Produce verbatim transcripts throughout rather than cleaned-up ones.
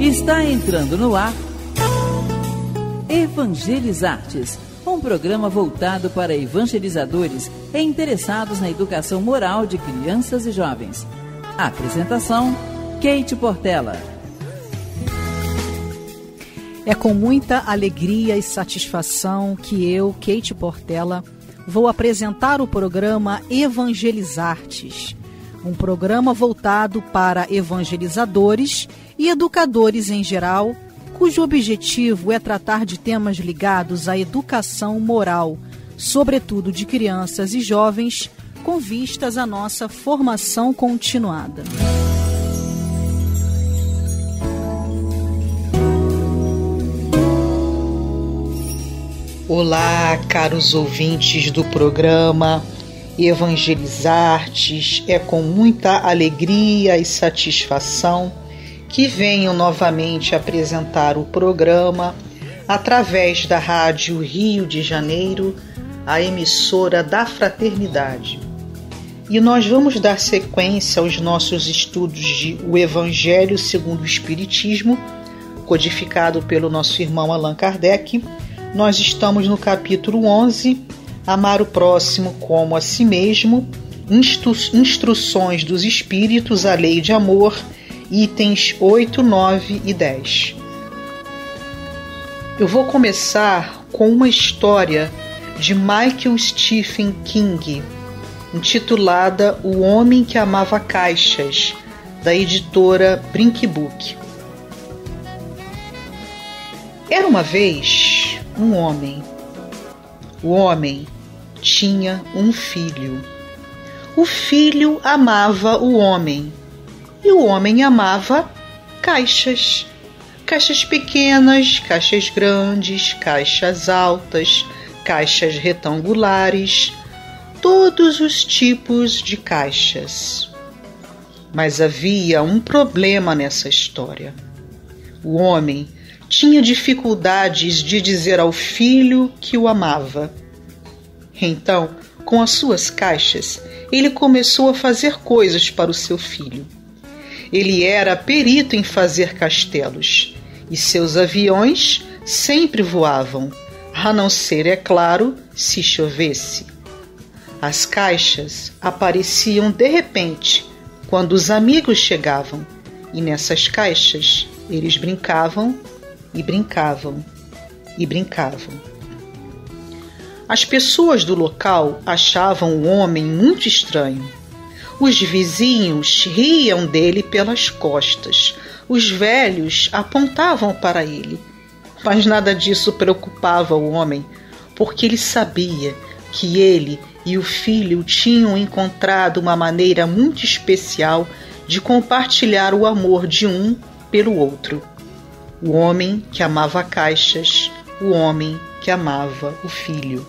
Está entrando no ar Evangelizartes, um programa voltado para evangelizadores e interessados na educação moral de crianças e jovens. Apresentação, Kate Portela. É com muita alegria e satisfação que eu, Kate Portela, vou apresentar o programa Evangelizartes, um programa voltado para evangelizadores e educadores em geral, cujo objetivo é tratar de temas ligados à educação moral, sobretudo de crianças e jovens, com vistas à nossa formação continuada. Olá, caros ouvintes do programa Evangelizartes. É com muita alegria e satisfação que venho novamente apresentar o programa através da Rádio Rio de Janeiro, a emissora da Fraternidade. E nós vamos dar sequência aos nossos estudos de O Evangelho segundo o Espiritismo, codificado pelo nosso irmão Allan Kardec. Nós estamos no capítulo onze, Amar o Próximo como a Si Mesmo, instru- Instruções dos Espíritos, a Lei de Amor, itens oito, nove e dez. Eu vou começar com uma história de Michael Stephen King, intitulada O Homem que Amava Caixas, da editora Brink Book. Era uma vez um homem. O homem tinha um filho. O filho amava o homem. E o homem amava caixas. Caixas pequenas, caixas grandes, caixas altas, caixas retangulares, todos os tipos de caixas. Mas havia um problema nessa história. O homem tinha dificuldades de dizer ao filho que o amava. Então, com as suas caixas, ele começou a fazer coisas para o seu filho. Ele era perito em fazer castelos, e seus aviões sempre voavam, a não ser, é claro, se chovesse. As caixas apareciam de repente, quando os amigos chegavam, e nessas caixas eles brincavam e brincavam e brincavam. As pessoas do local achavam o homem muito estranho. Os vizinhos riam dele pelas costas. Os velhos apontavam para ele. Mas nada disso preocupava o homem, porque ele sabia que ele e o filho tinham encontrado uma maneira muito especial de compartilhar o amor de um pelo outro. O homem que amava caixas, o homem que amava o filho.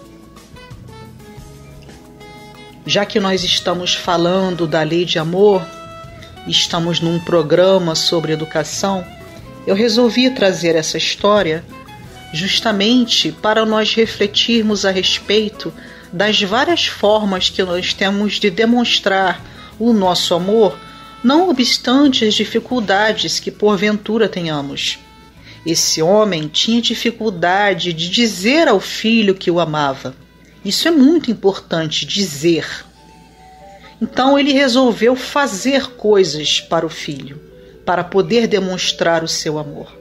Já que nós estamos falando da lei de amor, estamos num programa sobre educação, eu resolvi trazer essa história justamente para nós refletirmos a respeito das várias formas que nós temos de demonstrar o nosso amor, não obstante as dificuldades que porventura tenhamos. Esse homem tinha dificuldade de dizer ao filho que o amava. Isso é muito importante, dizer. Então ele resolveu fazer coisas para o filho, para poder demonstrar o seu amor.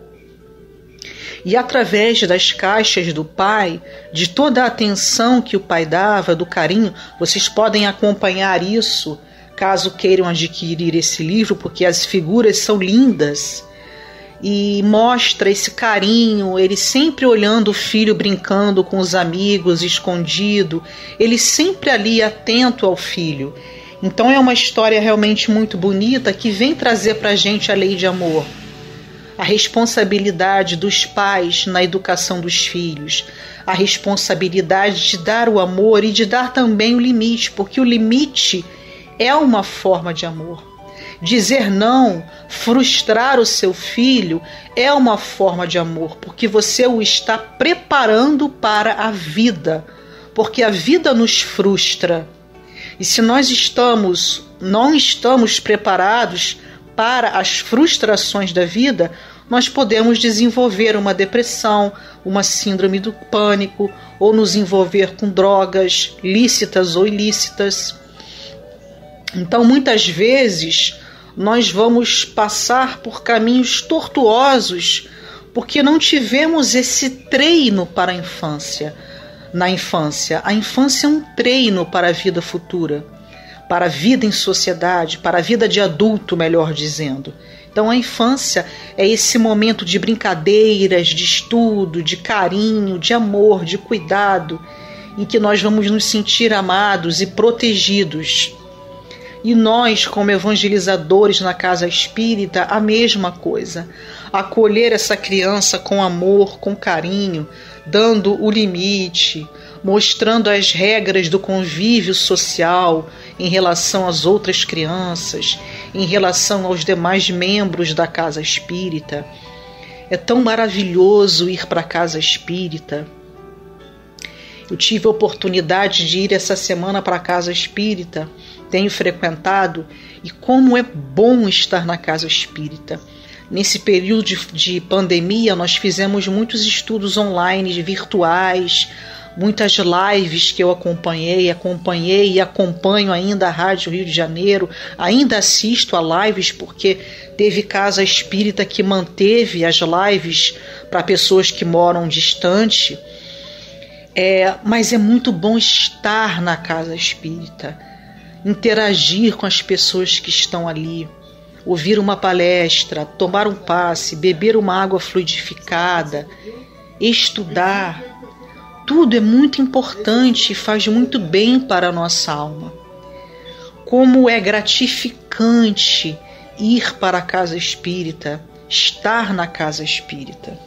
E através das caixas do pai, de toda a atenção que o pai dava, do carinho, vocês podem acompanhar isso, caso queiram adquirir esse livro, porque as figuras são lindas. E mostra esse carinho, ele sempre olhando o filho brincando com os amigos, escondido, ele sempre ali atento ao filho. Então é uma história realmente muito bonita que vem trazer para a gente a lei de amor, a responsabilidade dos pais na educação dos filhos, a responsabilidade de dar o amor e de dar também o limite, porque o limite é uma forma de amor. Dizer não, frustrar o seu filho é uma forma de amor, porque você o está preparando para a vida, porque a vida nos frustra. E se nós estamos, não estamos preparados para as frustrações da vida, nós podemos desenvolver uma depressão, uma síndrome do pânico, ou nos envolver com drogas lícitas ou ilícitas. Então, muitas vezes, nós vamos passar por caminhos tortuosos porque não tivemos esse treino para a infância. Na infância, a infância é um treino para a vida futura, para a vida em sociedade, para a vida de adulto, melhor dizendo. Então a infância é esse momento de brincadeiras, de estudo, de carinho, de amor, de cuidado, em que nós vamos nos sentir amados e protegidos. E nós, como evangelizadores na casa espírita, a mesma coisa. Acolher essa criança com amor, com carinho, dando o limite, mostrando as regras do convívio social em relação às outras crianças, em relação aos demais membros da casa espírita. É tão maravilhoso ir para a casa espírita. Eu tive a oportunidade de ir essa semana para a casa espírita, tenho frequentado, e como é bom estar na casa espírita. Nesse período de, de pandemia, nós fizemos muitos estudos online, virtuais, muitas lives que eu acompanhei, acompanhei e acompanho ainda a Rádio Rio de Janeiro, ainda assisto a lives porque teve casa espírita que manteve as lives para pessoas que moram distante. É, mas é muito bom estar na casa espírita, interagir com as pessoas que estão ali, ouvir uma palestra, tomar um passe, beber uma água fluidificada, estudar. Tudo é muito importante e faz muito bem para a nossa alma. Como é gratificante ir para a casa espírita, estar na casa espírita.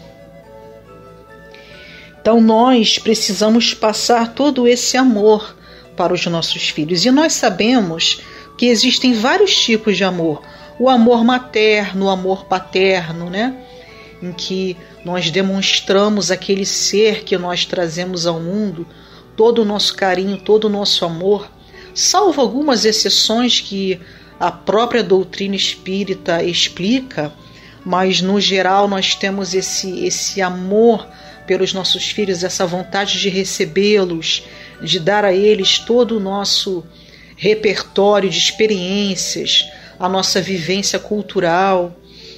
Então nós precisamos passar todo esse amor para os nossos filhos. E nós sabemos que existem vários tipos de amor. O amor materno, o amor paterno, né? Em que nós demonstramos aquele ser que nós trazemos ao mundo, todo o nosso carinho, todo o nosso amor, salvo algumas exceções que a própria doutrina espírita explica, mas no geral nós temos esse, esse amor pelos nossos filhos, essa vontade de recebê-los, de dar a eles todo o nosso repertório de experiências, a nossa vivência cultural.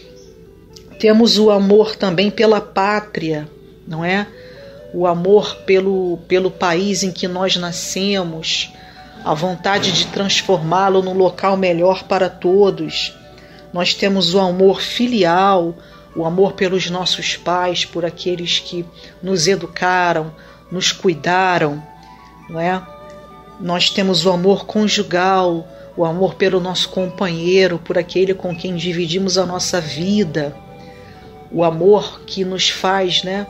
Temos o amor também pela pátria, não é? O amor pelo, pelo país em que nós nascemos, a vontade de transformá-lo num local melhor para todos. Nós temos o amor filial, o amor pelos nossos pais, por aqueles que nos educaram, nos cuidaram, não é? Nós temos o amor conjugal, o amor pelo nosso companheiro, por aquele com quem dividimos a nossa vida, o amor que nos faz, né,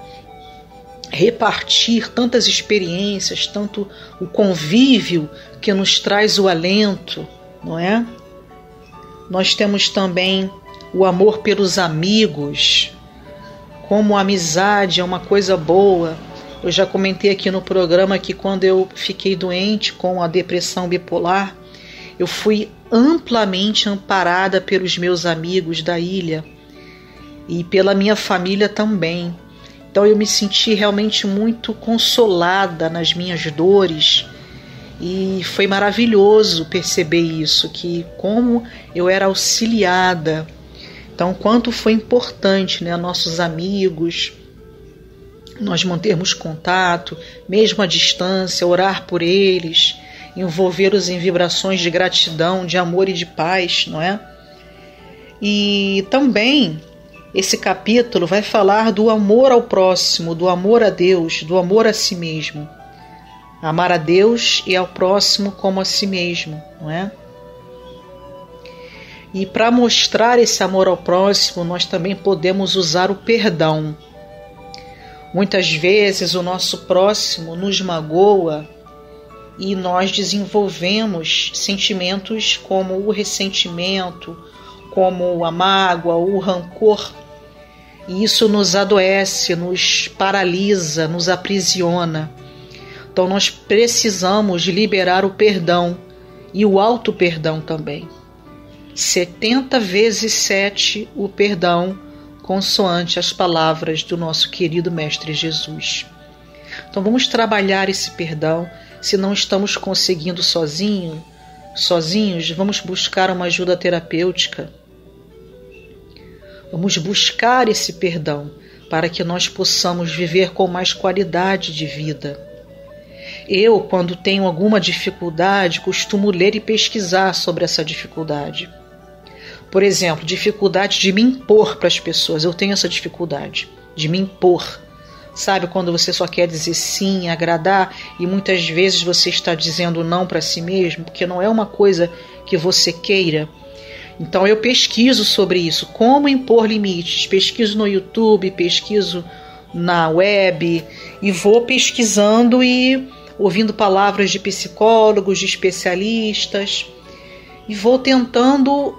repartir tantas experiências, tanto o convívio que nos traz o alento, não é? Nós temos também o amor pelos amigos, como a amizade é uma coisa boa. Eu já comentei aqui no programa que quando eu fiquei doente com a depressão bipolar, eu fui amplamente amparada pelos meus amigos da ilha e pela minha família também. Então eu me senti realmente muito consolada nas minhas dores e foi maravilhoso perceber isso, que como eu era auxiliada. Então quanto foi importante, né, nossos amigos, nós mantermos contato, mesmo à distância, orar por eles, envolvê-los em vibrações de gratidão, de amor e de paz, não é? E também esse capítulo vai falar do amor ao próximo, do amor a Deus, do amor a si mesmo. Amar a Deus e ao próximo como a si mesmo, não é? E para mostrar esse amor ao próximo, nós também podemos usar o perdão. Muitas vezes o nosso próximo nos magoa e nós desenvolvemos sentimentos como o ressentimento, como a mágoa, o rancor. E isso nos adoece, nos paralisa, nos aprisiona. Então nós precisamos liberar o perdão e o auto-perdão também. setenta vezes sete o perdão, consoante as palavras do nosso querido Mestre Jesus. Então vamos trabalhar esse perdão. Se não estamos conseguindo sozinho, sozinhos, vamos buscar uma ajuda terapêutica. Vamos buscar esse perdão para que nós possamos viver com mais qualidade de vida. Eu, quando tenho alguma dificuldade, costumo ler e pesquisar sobre essa dificuldade. Por exemplo, dificuldade de me impor para as pessoas. Eu tenho essa dificuldade de me impor. Sabe, quando você só quer dizer sim, agradar, e muitas vezes você está dizendo não para si mesmo, porque não é uma coisa que você queira. Então eu pesquiso sobre isso, como impor limites. Pesquiso no YouTube, pesquiso na web, e vou pesquisando e ouvindo palavras de psicólogos, de especialistas, e vou tentando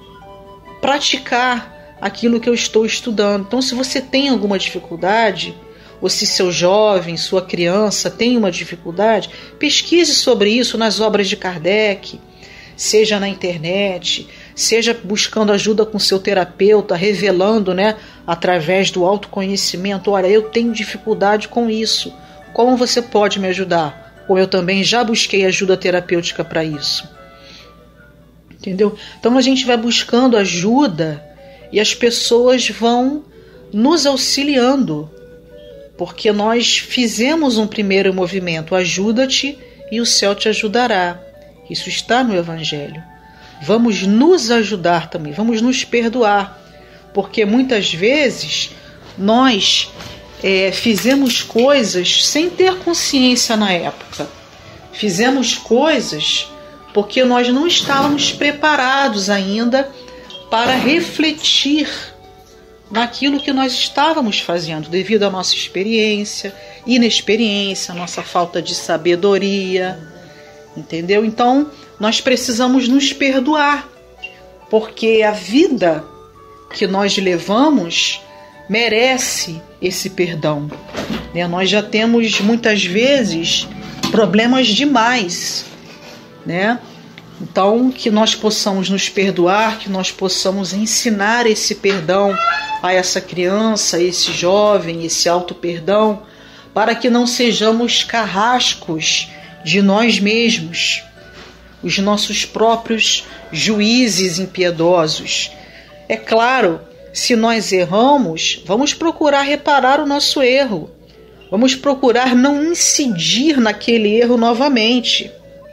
praticar aquilo que eu estou estudando. Então, se você tem alguma dificuldade, ou se seu jovem, sua criança tem uma dificuldade, pesquise sobre isso nas obras de Kardec, seja na internet, seja buscando ajuda com seu terapeuta, revelando, né, através do autoconhecimento: olha, eu tenho dificuldade com isso, como você pode me ajudar? Ou eu também já busquei ajuda terapêutica para isso. Entendeu? Então a gente vai buscando ajuda e as pessoas vão nos auxiliando, porque nós fizemos um primeiro movimento: ajuda-te e o céu te ajudará. Isso está no Evangelho. Vamos nos ajudar também, vamos nos perdoar, porque muitas vezes nós é, fizemos coisas sem ter consciência na época. Fizemos coisas porque nós não estávamos preparados ainda para refletir naquilo que nós estávamos fazendo, devido à nossa experiência, inexperiência, à nossa falta de sabedoria, entendeu? Então, nós precisamos nos perdoar, porque a vida que nós levamos merece esse perdão, né? Nós já temos, muitas vezes, problemas demais, né? Então, que nós possamos nos perdoar, que nós possamos ensinar esse perdão a essa criança, a esse jovem, esse auto-perdão, para que não sejamos carrascos de nós mesmos, os nossos próprios juízes impiedosos. É claro, se nós erramos, vamos procurar reparar o nosso erro, vamos procurar não incidir naquele erro novamente,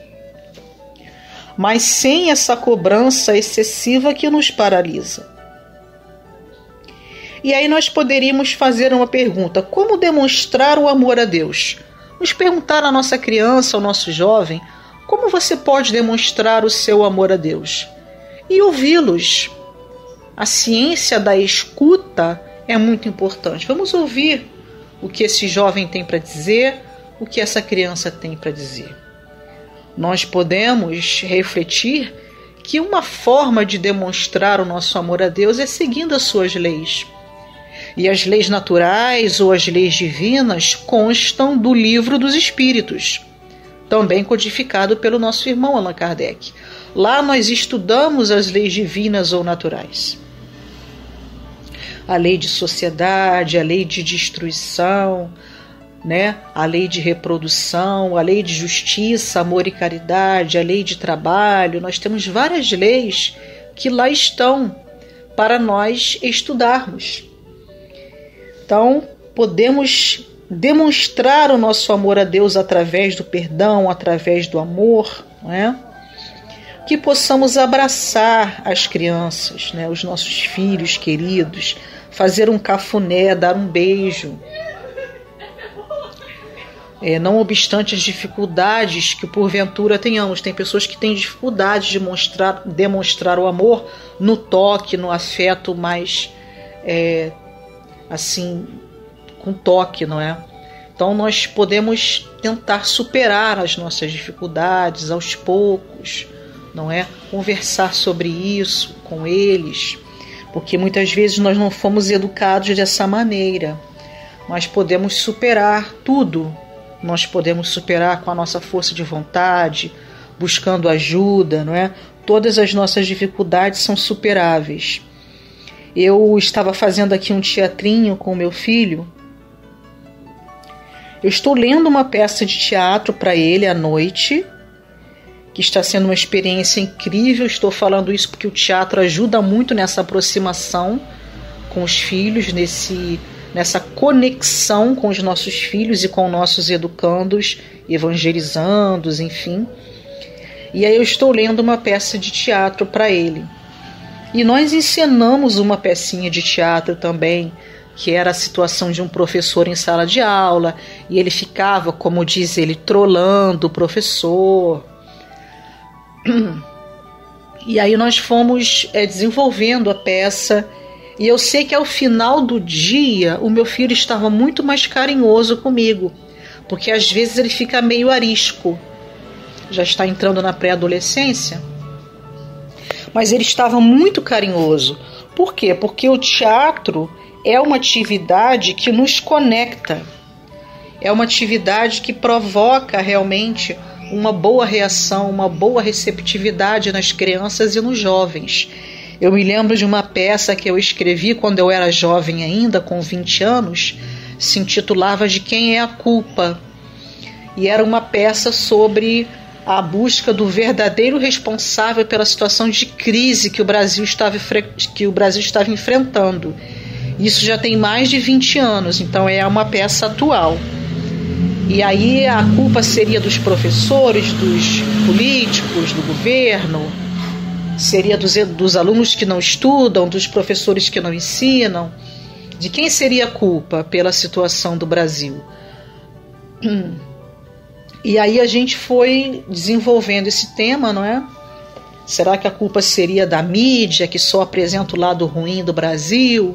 mas sem essa cobrança excessiva que nos paralisa. E aí nós poderíamos fazer uma pergunta: como demonstrar o amor a Deus? Vamos perguntar à nossa criança, ao nosso jovem: como você pode demonstrar o seu amor a Deus? E ouvi-los. A ciência da escuta é muito importante. Vamos ouvir o que esse jovem tem para dizer, o que essa criança tem para dizer. Nós podemos refletir que uma forma de demonstrar o nosso amor a Deus é seguindo as suas leis. E as leis naturais ou as leis divinas constam do Livro dos Espíritos, também codificado pelo nosso irmão Allan Kardec. Lá nós estudamos as leis divinas ou naturais. A lei de sociedade, a lei de destruição, né? A lei de reprodução, a lei de justiça, amor e caridade, a lei de trabalho. Nós temos várias leis que lá estão para nós estudarmos. Então, podemos demonstrar o nosso amor a Deus através do perdão, através do amor, não é? Que possamos abraçar as crianças, né? Os nossos filhos queridos, fazer um cafuné, dar um beijo. É, não obstante as dificuldades que porventura tenhamos. Tem pessoas que têm dificuldade de mostrar, demonstrar o amor no toque, no afeto mais, é, assim, com toque, não é? Então nós podemos tentar superar as nossas dificuldades aos poucos, não é? Conversar sobre isso com eles, porque muitas vezes nós não fomos educados dessa maneira, mas podemos superar tudo. Nós podemos superar com a nossa força de vontade, buscando ajuda, não é? todas as nossas dificuldades são superáveis. Eu estava fazendo aqui um teatrinho com meu filho. Eu estou lendo uma peça de teatro para ele à noite, que está sendo uma experiência incrível. Estou falando isso porque o teatro ajuda muito nessa aproximação com os filhos, nesse, nessa conexão com os nossos filhos e com nossos educandos, evangelizandos, enfim. E aí eu estou lendo uma peça de teatro para ele. E nós encenamos uma pecinha de teatro também, que era a situação de um professor em sala de aula, e ele ficava, como diz ele, trolando o professor. E aí nós fomos é, desenvolvendo a peça, e eu sei que ao final do dia o meu filho estava muito mais carinhoso comigo, porque às vezes ele fica meio arisco, já está entrando na pré-adolescência, mas ele estava muito carinhoso. Por quê? Porque o teatro é uma atividade que nos conecta, é uma atividade que provoca realmente uma boa reação, uma boa receptividade nas crianças e nos jovens. Eu me lembro de uma peça que eu escrevi quando eu era jovem ainda, com vinte anos, se intitulava De Quem é a Culpa? E era uma peça sobre a busca do verdadeiro responsável pela situação de crise que o Brasil estava, que o Brasil estava enfrentando. Isso já tem mais de vinte anos, então é uma peça atual. E aí a culpa seria dos professores, dos políticos, do governo, seria dos, dos alunos que não estudam, dos professores que não ensinam. De quem seria a culpa pela situação do Brasil? E aí a gente foi desenvolvendo esse tema, não é? Será que a culpa seria da mídia, que só apresenta o lado ruim do Brasil?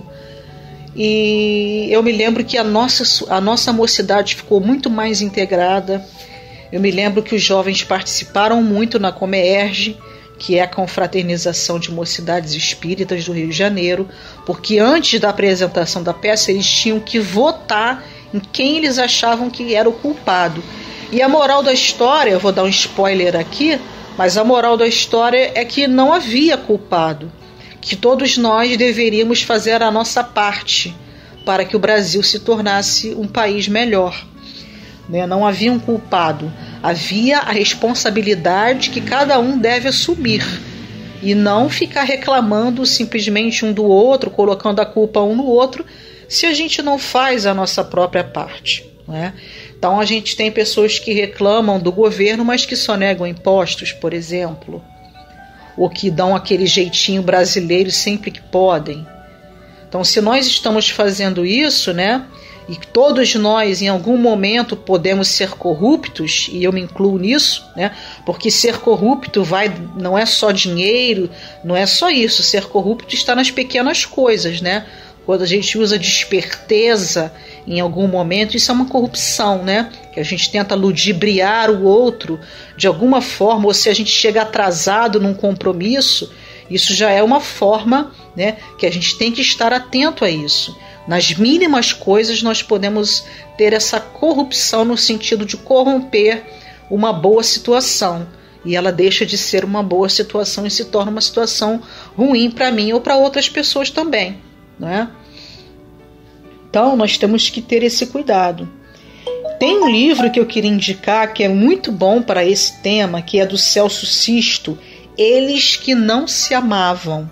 E eu me lembro que a nossa, a nossa mocidade ficou muito mais integrada. Eu me lembro que os jovens participaram muito na Comerge, que é a confraternização de mocidades espíritas do Rio de Janeiro, porque antes da apresentação da peça eles tinham que votar em quem eles achavam que era o culpado. E a moral da história, eu vou dar um spoiler aqui, mas a moral da história é que não havia culpado, que todos nós deveríamos fazer a nossa parte para que o Brasil se tornasse um país melhor. Né? Não havia um culpado, havia a responsabilidade que cada um deve assumir e não ficar reclamando simplesmente um do outro, colocando a culpa um no outro, se a gente não faz a nossa própria parte. Né? Então a gente tem pessoas que reclamam do governo, mas que sonegam impostos, por exemplo, ou que dão aquele jeitinho brasileiro sempre que podem. Então, se nós estamos fazendo isso, né, e todos nós em algum momento podemos ser corruptos, e eu me incluo nisso, né, porque ser corrupto vai, não é só dinheiro, não é só isso, ser corrupto está nas pequenas coisas, né? Quando a gente usa de esperteza em algum momento, isso é uma corrupção, né? Que a gente tenta ludibriar o outro de alguma forma, ou se a gente chega atrasado num compromisso, isso já é uma forma, né, que a gente tem que estar atento a isso. Nas mínimas coisas nós podemos ter essa corrupção no sentido de corromper uma boa situação. E ela deixa de ser uma boa situação e se torna uma situação ruim para mim ou para outras pessoas também. Não é? Então nós temos que ter esse cuidado. Tem um livro que eu queria indicar que é muito bom para esse tema, que é do Celso Sisto, Eles que Não Se Amavam.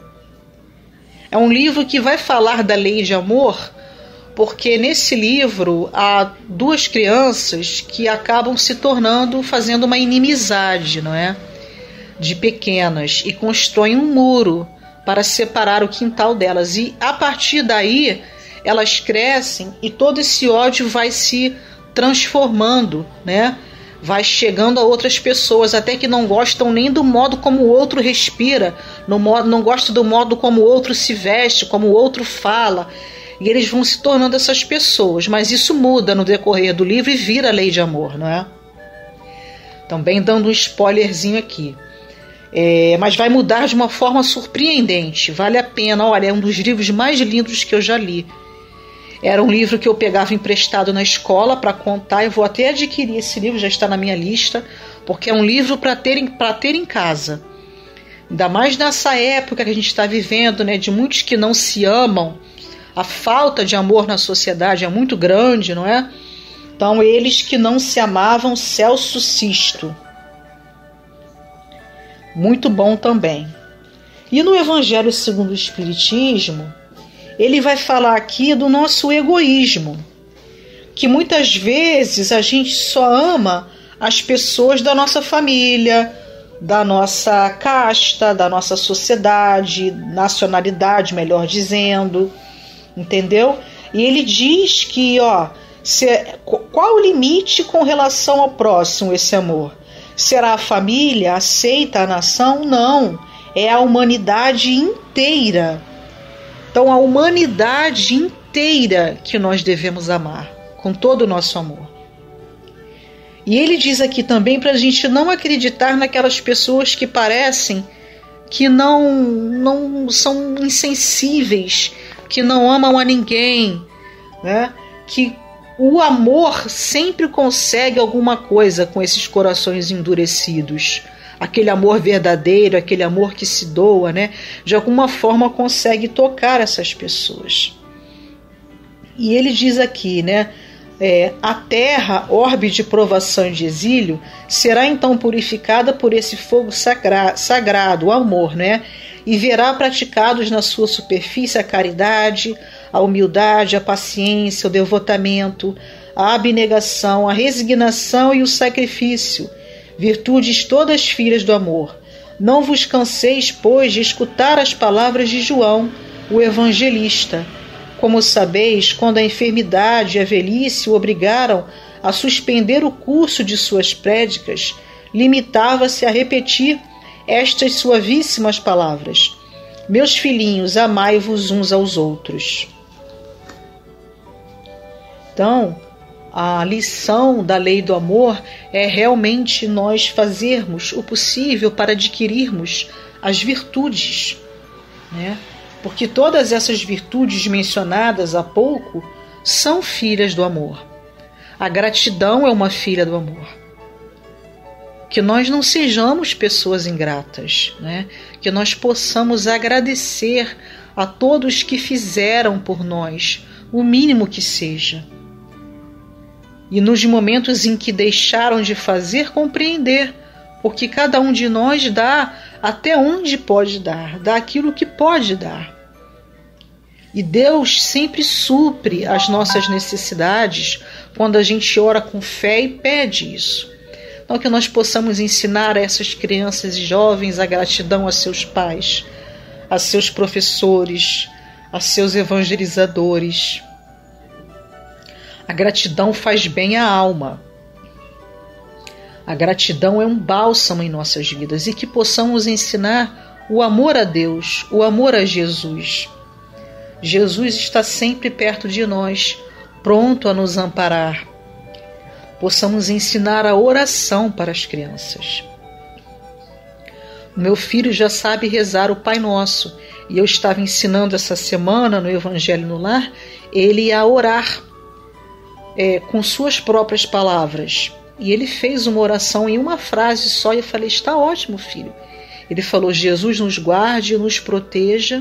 É um livro que vai falar da lei de amor, porque nesse livro há duas crianças que acabam se tornando, fazendo uma inimizade, não é? De pequenas, e constroem um muro para separar o quintal delas. E a partir daí elas crescem e todo esse ódio vai se transformando, né? Vai chegando a outras pessoas, até que não gostam nem do modo como o outro respira, no modo, não gostam do modo como o outro se veste, como o outro fala, e eles vão se tornando essas pessoas. Mas isso muda no decorrer do livro e vira lei de amor, não é? Também dando um spoilerzinho aqui. É, mas vai mudar de uma forma surpreendente, vale a pena. Olha, é um dos livros mais lindos que eu já li. Era um livro que eu pegava emprestado na escola para contar. Eu vou até adquirir esse livro, já está na minha lista, porque é um livro para ter, para ter em casa. Ainda mais nessa época que a gente está vivendo, né, de muitos que não se amam. A falta de amor na sociedade é muito grande, não é? Então, eles que não se amavam, Celso Sisto. Muito bom também. E no Evangelho segundo o Espiritismo, ele vai falar aqui do nosso egoísmo, que muitas vezes a gente só ama as pessoas da nossa família, da nossa casta, da nossa sociedade, nacionalidade, melhor dizendo, entendeu? E ele diz que, ó, se, qual o limite com relação ao próximo esse amor? Será a família? Aceita a nação? Não. É a humanidade inteira. Então, a humanidade inteira que nós devemos amar, com todo o nosso amor. E ele diz aqui também para a gente não acreditar naquelas pessoas que parecem que não, não são insensíveis, que não amam a ninguém, né? Que o amor sempre consegue alguma coisa com esses corações endurecidos. Aquele amor verdadeiro, aquele amor que se doa, né? De alguma forma consegue tocar essas pessoas. E ele diz aqui, né? É, a terra, orbe de provação e de exílio, será então purificada por esse fogo sagra- sagrado, o amor, né? E verá praticados na sua superfície a caridade, a humildade, a paciência, o devotamento, a abnegação, a resignação e o sacrifício, virtudes todas filhas do amor. Não vos canseis, pois, de escutar as palavras de João, o evangelista. Como sabeis, quando a enfermidade e a velhice o obrigaram a suspender o curso de suas prédicas, limitava-se a repetir estas suavíssimas palavras: meus filhinhos, amai-vos uns aos outros. Então, a lição da lei do amor é realmente nós fazermos o possível para adquirirmos as virtudes, né? Porque todas essas virtudes mencionadas há pouco são filhas do amor. A gratidão é uma filha do amor. Que nós não sejamos pessoas ingratas, né? Que nós possamos agradecer a todos que fizeram por nós, o mínimo que seja. E nos momentos em que deixaram de fazer, compreender, porque cada um de nós dá até onde pode dar, dá aquilo que pode dar. E Deus sempre supre as nossas necessidades quando a gente ora com fé e pede isso. Então, que nós possamos ensinar a essas crianças e jovens a gratidão a seus pais, a seus professores, a seus evangelizadores. A gratidão faz bem à alma. A gratidão é um bálsamo em nossas vidas, e que possamos ensinar o amor a Deus, o amor a Jesus. Jesus está sempre perto de nós, pronto a nos amparar. Possamos ensinar a oração para as crianças. O meu filho já sabe rezar o Pai Nosso, e eu estava ensinando essa semana no Evangelho no Lar, ele a orar é, com suas próprias palavras. E ele fez uma oração em uma frase só, e eu falei: está ótimo, filho. Ele falou: Jesus nos guarde e nos proteja.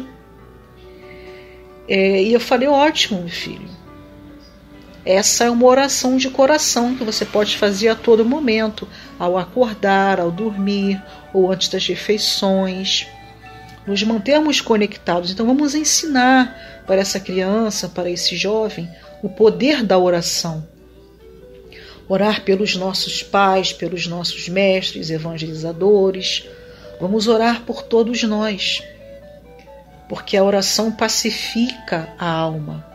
É, e eu falei: ótimo, meu filho. Essa é uma oração de coração que você pode fazer a todo momento, ao acordar, ao dormir ou antes das refeições. Nos mantermos conectados. Então vamos ensinar para essa criança, para esse jovem, o poder da oração. Orar pelos nossos pais, pelos nossos mestres, evangelizadores. Vamos orar por todos nós, porque a oração pacifica a alma.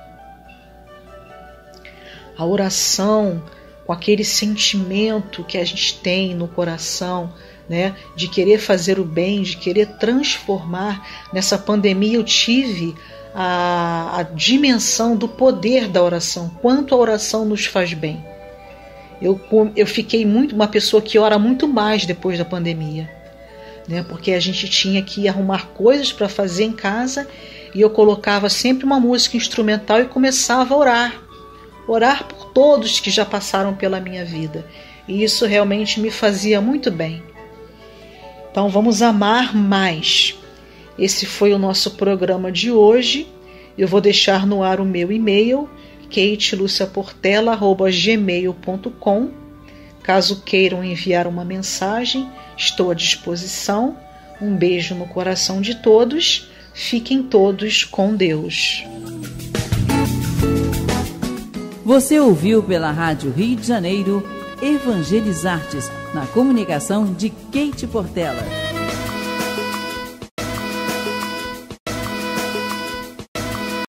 A oração, com aquele sentimento que a gente tem no coração, né, de querer fazer o bem, de querer transformar. Nessa pandemia eu tive a, a dimensão do poder da oração, quanto a oração nos faz bem. Eu, eu fiquei muito uma pessoa que ora muito mais depois da pandemia, né, porque a gente tinha que arrumar coisas para fazer em casa, e eu colocava sempre uma música instrumental e começava a orar. Orar por todos que já passaram pela minha vida. E isso realmente me fazia muito bem. Então vamos amar mais. Esse foi o nosso programa de hoje. Eu vou deixar no ar o meu e-mail, kate lucia portela arroba gmail ponto com. Caso queiram enviar uma mensagem, estou à disposição. Um beijo no coração de todos. Fiquem todos com Deus. Você ouviu pela Rádio Rio de Janeiro Evangelizartes, na comunicação de Kate Portela.